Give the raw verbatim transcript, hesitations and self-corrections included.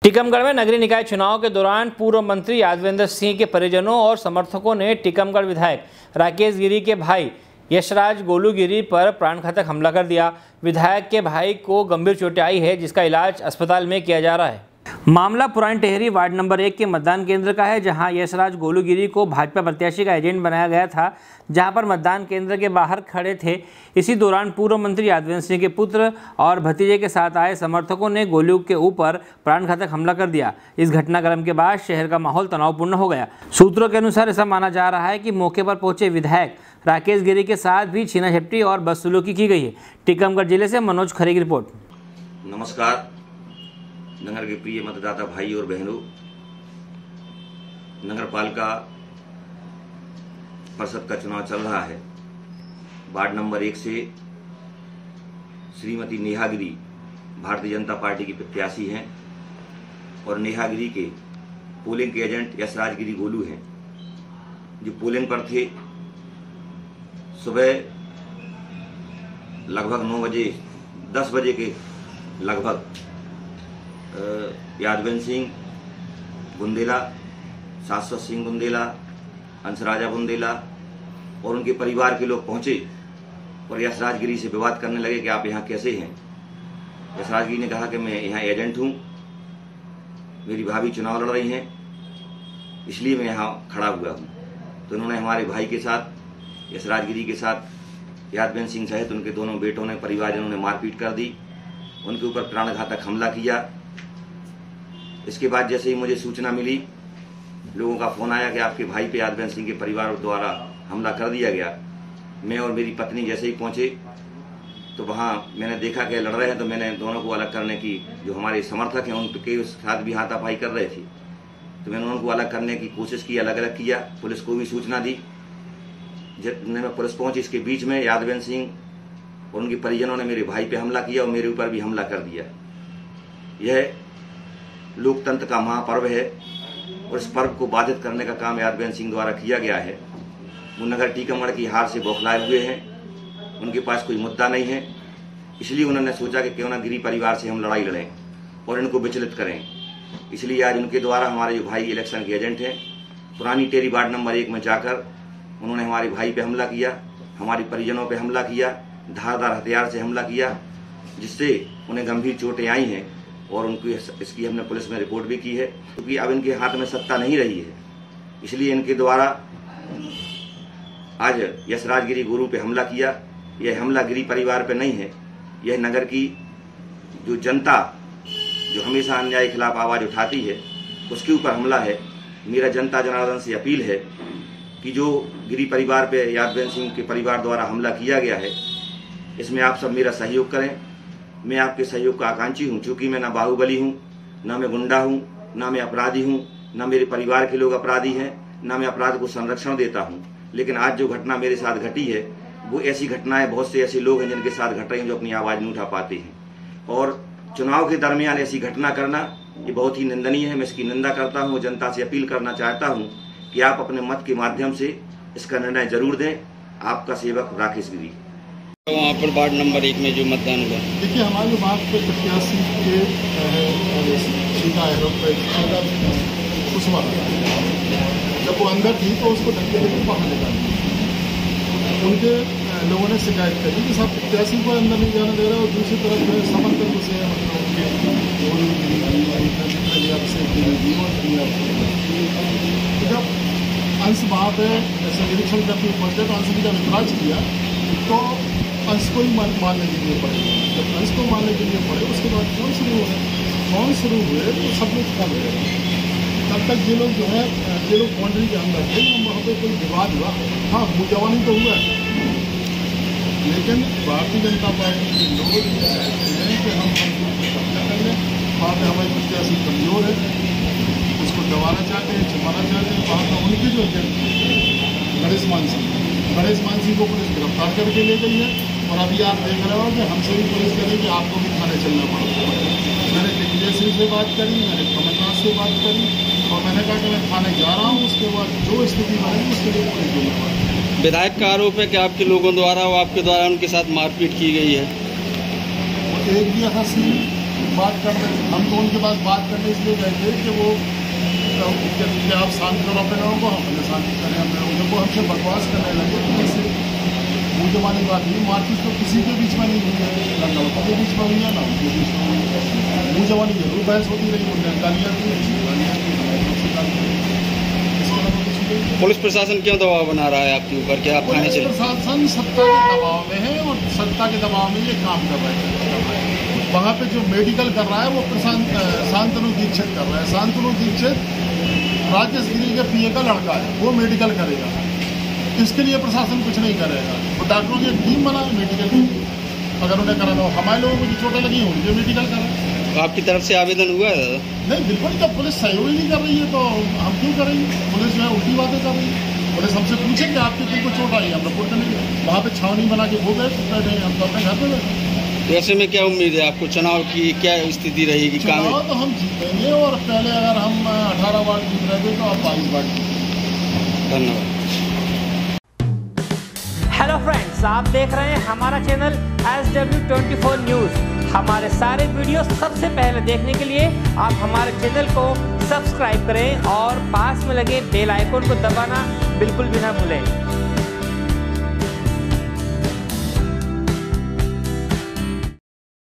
टीकमगढ़ में नगरीय निकाय चुनाव के दौरान पूर्व मंत्री यादवेंद्र सिंह के परिजनों और समर्थकों ने टीकमगढ़ विधायक राकेश गिरी के भाई यशराज गोलू गिरी पर प्राणघातक हमला कर दिया। विधायक के भाई को गंभीर चोटें आई है, जिसका इलाज अस्पताल में किया जा रहा है। मामला पुरानी टेहरी वार्ड नंबर एक के मतदान केंद्र का है, जहां यशराज गोलू गिरी को भाजपा प्रत्याशी का एजेंट बनाया गया था, जहां पर मतदान केंद्र के बाहर खड़े थे। इसी दौरान पूर्व मंत्री यादवेंद्र सिंह के पुत्र और भतीजे के साथ आए समर्थकों ने गोलू के ऊपर प्राणघातक हमला कर दिया। इस घटनाक्रम के बाद शहर का माहौल तनावपूर्ण हो गया। सूत्रों के अनुसार ऐसा माना जा रहा है कि मौके पर पहुंचे विधायक राकेश गिरी के साथ भी छीना झपटी और बदसलूकी की गई है। टीकमगढ़ जिले से मनोज खरे की रिपोर्ट। नमस्कार नगर के प्रिय मतदाता भाई और बहनों, नगर पालिका परिषद का चुनाव चल रहा है। वार्ड नंबर एक से श्रीमती नेहा गिरी भारतीय जनता पार्टी की प्रत्याशी हैं और नेहा गिरी के पोलिंग के एजेंट यशराज गिरी गोलू हैं, जो पोलिंग पर थे। सुबह लगभग नौ बजे दस बजे के लगभग यादवेंद्र सिंह बुंदेला, शाश्वत सिंह बुंदेला, हंसराजा बुंदेला और उनके परिवार के लोग पहुंचे और यशराज गिरी से विवाद करने लगे कि आप यहाँ कैसे हैं। यशराज गिरी ने कहा कि मैं यहाँ एजेंट हूँ, मेरी भाभी चुनाव लड़ रही हैं, इसलिए मैं यहाँ खड़ा हुआ हूँ। तो उन्होंने हमारे भाई के साथ, यशराज गिरी के साथ यादवेंद्र सिंह सहित उनके दोनों बेटों ने, परिवारजनों ने मारपीट कर दी, उनके ऊपर प्राणघातक हमला किया। इसके बाद जैसे ही मुझे सूचना मिली, लोगों का फोन आया कि आपके भाई पे यादवेंद्र सिंह के परिवार द्वारा हमला कर दिया गया। मैं और मेरी पत्नी जैसे ही पहुंचे तो वहां मैंने देखा कि लड़ रहे हैं, तो मैंने दोनों को अलग करने की, जो हमारे समर्थक हैं उनके साथ भी हाथापाई कर रहे थे, तो मैंने उनको अलग करने की कोशिश की, अलग अलग किया। पुलिस को भी सूचना दी। जितने में पुलिस पहुंची, इसके बीच में यादवेंद्र सिंह और उनके परिजनों ने मेरे भाई पे हमला किया और मेरे ऊपर भी हमला कर दिया। यह लोकतंत्र का महापर्व है और इस पर्व को बाधित करने का काम यादवेंद्र सिंह द्वारा किया गया है। वो नगर टीकमगढ़ की हार से बौखलाए हुए हैं, उनके पास कोई मुद्दा नहीं है, इसलिए उन्होंने सोचा कि क्यों ना गिरी परिवार से हम लड़ाई लड़ें और इनको विचलित करें। इसलिए आज उनके द्वारा हमारे जो भाई इलेक्शन के एजेंट हैं, पुरानी टेहरी वार्ड नंबर एक में जाकर उन्होंने हमारे भाई पे हमला किया, हमारे परिजनों पे हमला किया, धारदार हथियार से हमला किया, जिससे उन्हें गंभीर चोटें आई हैं और उनकी इसकी हमने पुलिस में रिपोर्ट भी की है। क्योंकि अब इनके हाथ में सत्ता नहीं रही है, इसलिए इनके द्वारा आज यशराज गिरी गुरु पे हमला किया। यह हमला गिरी परिवार पे नहीं है, यह नगर की जो जनता जो हमेशा अन्याय के खिलाफ आवाज उठाती है उसके ऊपर हमला है। मेरा जनता जनार्दन से अपील है कि जो गिरी परिवार पे यादवेंद्र सिंह के परिवार द्वारा हमला किया गया है, इसमें आप सब मेरा सहयोग करें। मैं आपके सहयोग का आकांक्षी हूँ, क्योंकि मैं ना बाहुबली हूँ, ना मैं गुंडा हूँ, ना मैं अपराधी हूँ, ना मेरे परिवार के लोग अपराधी हैं, ना मैं अपराध को संरक्षण देता हूँ। लेकिन आज जो घटना मेरे साथ घटी है, वो ऐसी घटनाएं, बहुत से ऐसे लोग हैं जिनके साथ घट रही हैं जो अपनी आवाज़ नहीं उठा पाते हैं। और चुनाव के दरमियान ऐसी घटना करना ये बहुत ही निंदनीय है। मैं इसकी निंदा करता हूँ। जनता से अपील करना चाहता हूँ कि आप अपने मत के माध्यम से इसका निर्णय जरूर दें। आपका सेवक राकेश गिरी। तो वहाँ पर वार्ड नंबर एक में जो मतदान हुआ, देखिए हमारे बात पे प्रत्याशी के सीधा कुशवा जब वो अंदर थी तो उसको धक्के देकर बाहर निकाल दिया। उनके लोगों ने शिकायत करी कि साहब प्रत्याशी को अंदर नहीं जाने दे रहा और दूसरी तरफ जो है समर्थन से मतलब उनके जब अंश वहाँ पे ऐसे निरीक्षण करते हुए पहुंचे तो अंश ने जब इतराज किया तो अंश को ही मानने के लिए पड़े। जब अंश को मानने के लिए पड़े उसके बाद कौन शुरू हुए कौन शुरू हुए तो सब लोग कम रहे। तब तक ये लोग जो है ये लोग बाउंड्री के अंदर थे, वहाँ पर कोई विवाद हुआ। हाँ, मुजवानी तो हुआ, लेकिन भारतीय जनता पार्टी के लोग ये चाहते हैं कि हम कब्जा कर लें। वहाँ पर हमारी प्रत्याशी कमजोर है, उसको दबाना चाहते हैं, छिपाना चाहते हैं। वहाँ पर उनके जो एजेंट गणेश मान सिंह गणेश मान सिंह को पुलिस गिरफ्तार करके ले गई है। और अभी आप देख रहे हो कि हमसे भी पुलिस करेगी, आपको भी थाने चलना पड़ेगा। मैंने दिग्विजय सिंह से बात करी, मैंने कमलनाथ से बात करी और मैंने कहा कि मैं थाने जा रहा हूँ, उसके बाद जो स्थिति बनेगी उसके लिए पुलिस जिम्मेदार। विधायक का आरोप है कि आपके लोगों द्वारा वो आपके द्वारा उनके साथ मारपीट की गई है। एक भी हंसी बात करने हम तो उनके पास बात करने इसलिए गए थे कि वो कि आप शांत करो अपने लोगों को, हम अपने शांत करें अपने लोगों को। हमसे बकवास करने लगे जैसे मुझे वाली बात नहीं। मारपीट तो किसी के बीच में नहीं हुई है, ना लड़कों के बीच में हुई है ना उनके बीच में हुई है। मुझे वाली जरूर बहस होती रही, उन्हें गालियाँ दी, गालियाँ दी। पुलिस प्रशासन क्यों दबाव बना रहा है आपके ऊपर, क्या आप थाने चले? प्रशासन सत्ता के दबाव में है और सत्ता के दबाव में ये काम कर रहा है। वहाँ पे जो मेडिकल कर रहा है वो प्रशांत शांतनु दीक्षित कर रहा है। शांतनु दीक्षित राजेश गिरी के पीए का लड़का है, वो मेडिकल करेगा। इसके लिए प्रशासन कुछ नहीं करेगा। वो डॉक्टरों की टीम बना है मेडिकल की, अगर उन्हें कराना हो। हमारे लोगों को जो चोटें लगी होंगी जो मेडिकल करें। आपकी तरफ से आवेदन हुआ है? नहीं, बिल्कुल। जब पुलिस सहयोग नहीं कर रही है तो हम क्यों करेंगे? पुलिस जो है उल्टी बातें कर रही है। पुलिस हमसे पूछे कि आपके दिल को चोट आई, हम रिपोर्ट करेंगे। वहाँ पे छावनी बना के वो बैठ बैठे, हम तो अपने घर पे बैठे। तो ऐसे में क्या उम्मीद है आपको, चुनाव की क्या स्थिति रहेगी? चुनाव तो हम जीतेंगे, और पहले अगर हम अठारह वार्ड जीत रहे थे तो अब बाईस वार्ड जीतेंगे। धन्यवाद। हेलो फ्रेंड्स, आप देख रहे हैं हमारा channel S W twenty four news. हमारे सारे वीडियो सबसे पहले देखने के लिए आप हमारे चैनल को सब्सक्राइब करें और पास में लगे बेल आइकन को दबाना बिल्कुल भी ना भूलें।